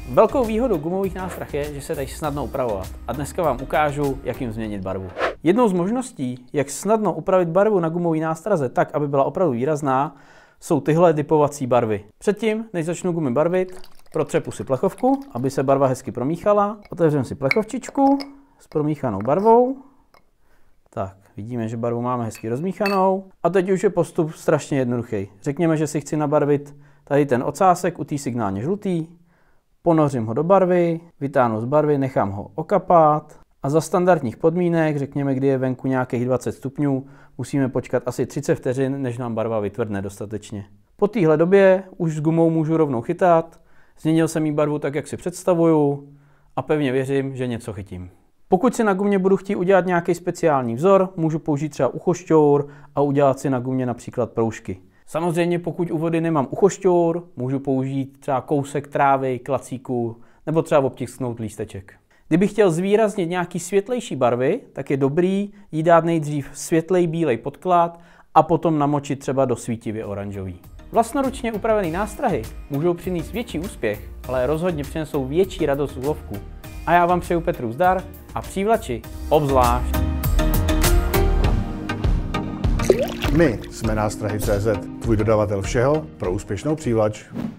Velkou výhodou gumových nástrah je, že se dají snadno upravovat. A dneska vám ukážu, jak jim změnit barvu. Jednou z možností, jak snadno upravit barvu na gumový nástraze tak, aby byla opravdu výrazná, jsou tyhle dipovací barvy. Předtím, než začnu gumy barvit, protřepu si plechovku, aby se barva hezky promíchala. Otevřeme si plechovčičku s promíchanou barvou. Tak, vidíme, že barvu máme hezky rozmíchanou. A teď už je postup strašně jednoduchý. Řekněme, že si chci nabarvit tady ten ocásek u té signálně žlutý. Ponořím ho do barvy, vytáhnu z barvy, nechám ho okapat. A za standardních podmínek, řekněme, kdy je venku nějakých 20 stupňů, musíme počkat asi 30 vteřin, než nám barva vytvrdne dostatečně. Po téhle době už s gumou můžu rovnou chytat. Změnil jsem jí barvu tak, jak si představuju a pevně věřím, že něco chytím. Pokud si na gumě budu chtít udělat nějaký speciální vzor, můžu použít třeba uchošťour a udělat si na gumě například proužky. Samozřejmě pokud u vody nemám uchošťour, můžu použít třeba kousek trávy, klacíku nebo třeba obtisknout lísteček. Kdybych chtěl zvýraznit nějaký světlejší barvy, tak je dobrý jí dát nejdřív světlej bílej podklad a potom namočit třeba do svítivě oranžový. Vlastnoručně upravené nástrahy můžou přinést větší úspěch, ale rozhodně přinesou větší radost u lovku. A já vám přeju Petru zdar a přívlači obzvlášť. My jsme Nástrahy.cz, tvůj dodavatel všeho pro úspěšnou přívlač.